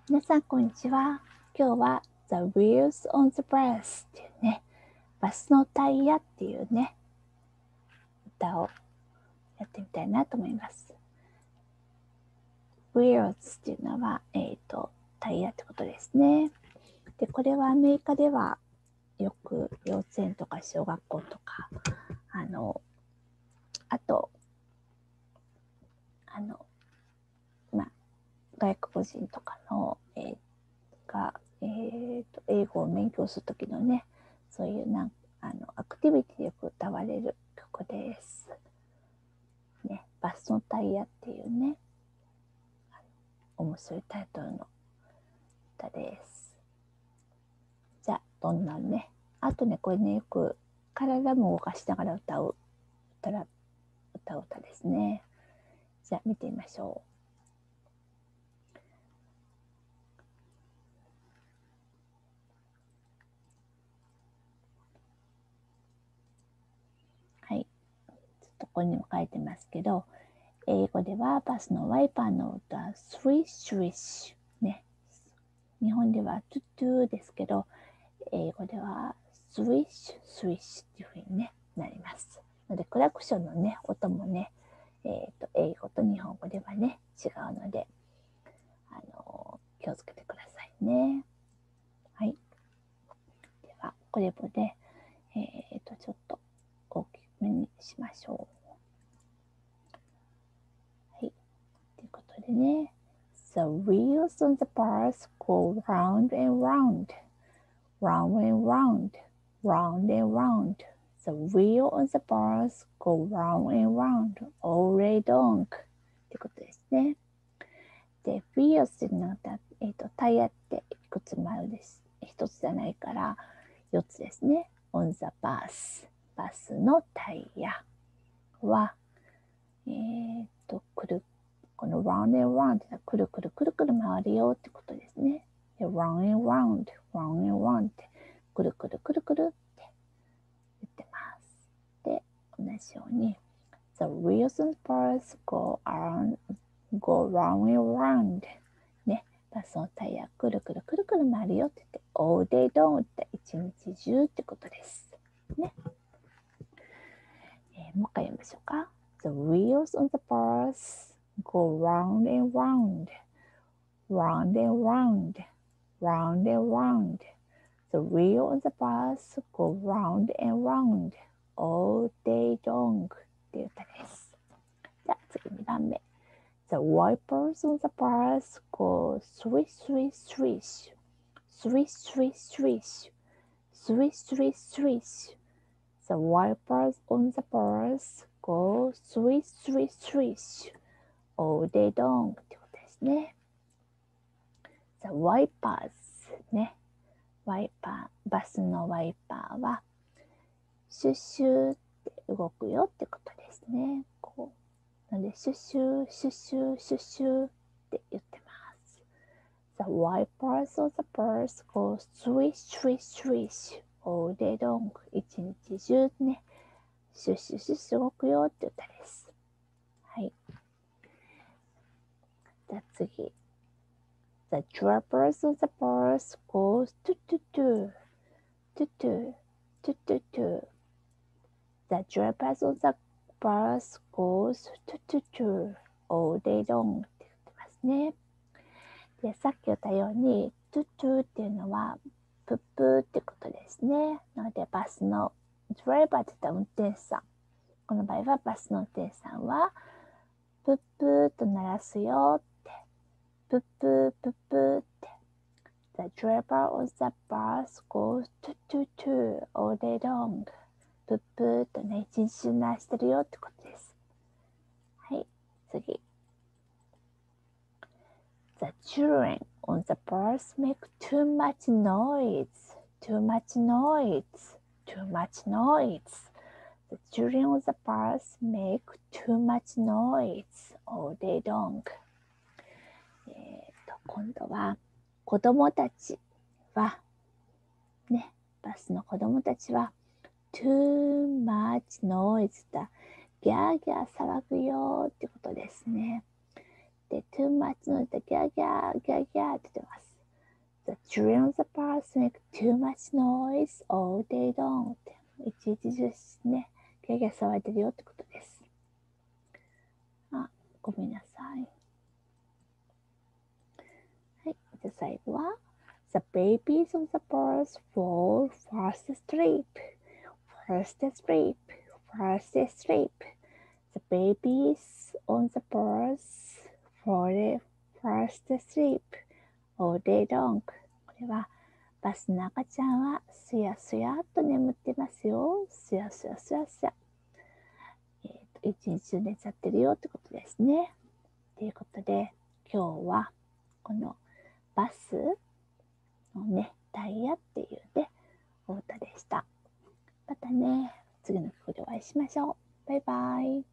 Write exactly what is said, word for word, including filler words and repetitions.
皆さんこんにちは。今日は The Wheels on the Bus っていうね、バスのタイヤっていうね、歌をやってみたいなと思います。Wheels っていうのは、えっと、タイヤってことですね。で、これはアメリカではよく幼稚園とか小学校とか、あの、あと、あの、まあ、外国人とかの、えー、が、えーと、英語を勉強するときのね、そういうなんあのアクティビティでよく歌われる曲です。ね、バスのタイヤっていうね、面白いタイトルの歌です。じゃあ、どんなね、あとね、これね、よく体も動かしながら歌う歌ら歌う歌ですね。じゃあ、見てみましょう。はい。ちょっとここにも書いてますけど、英語ではバスのワイパーの歌、スウィッシュウィッシュ。ね。日本ではトゥトゥですけど、英語ではスウィッシュ、スウィッシュっていう風に、ね、なります。ので、クラクションのね、音もね、えーと、英語と日本語ではね、違うので、あのー、気をつけてくださいね。はい。では、これもね、えーと、ちょっと大きめにしましょう。はい。ということでね、The wheels on the bus go round and round, round and round, round and round. The wheel on the bus go round and round all day long. ってことですね。で、wheels っていうのは、えーと、タイヤっていくつもあるです。一つじゃないからよっつですね。on the bus。バスのタイヤは、えーと、くる、この round and round ってのはくるくるくるくる回るよってことですね。で round and round, round and round ってくるくるくるくるって言ってます。で、同じように The wheels and bars go around, go round and round ね、バスのタイヤくるくるくるくる回るよって言って all day long って一日中ってことです。ね。えー、もう一回読みましょうか。The wheels on the bus go round and round, round and round, round and round. The wheel on the bus go round and round all day long っていう歌です。じゃあ次にばんめ。The wipers on the bus go swish, swish, swish, swish, swish, swish, swish, swish, swish. The wipers on the bus go swish, swish, swish all day long ってことですね。The wipers ね。ワイパー、バスのワイパーはシュッシューって動くよってことですね。こう。なので、シュッシュー、シュッシュー、シュッシューって言ってます。The wipers of the bus go swish, swish, swish all day long. 一日中ね、シュッシュシュッシュ動くよって歌です。はい。じゃあ次。The drivers of the bus goトゥトゥトゥ、トゥトゥ、トゥトゥトゥ。The drivers of the bus goes to to to all day long って言ってますね。で、さっき言ったように、to to っていうのは、プップってことですね。なので、バスのドライバーって言ったら運転手さん。この場合はバスの運転手さんは、プップーと鳴らすよって。プップー、プップーって。The driver of the bus goes to to to all day long. プップーとね、一日中鳴らしてるよってことです。はい、次。The children on the bus make too much noise, too much noise, too much noise. The children on the bus make too much noise all day long. えっと、今度は、子供たちは、ね、バスの子供たちは、too much noise だ。ギャーギャー騒ぐよってことですね。 て too much noise でギャーギャーギャーギャーって言ってます。The children of the bus make too much noise all day long って一日中ね、ギャーギャー騒いでるよってことです。あ、ごめんなさい。はい、じゃあ最後は The babies of the bus fall fast asleep, fast asleep, fast asleep. The babies on the bus fall fast asleep all day long. これはバスの赤ちゃんはすやすやっと眠ってますよ。すやすやすやすや。えーと、一日中寝ちゃってるよってことですね。ということで、今日はこのバスのね、タイヤっていうね、お歌でした。またね、次の曲でお会いしましょう。バイバイ。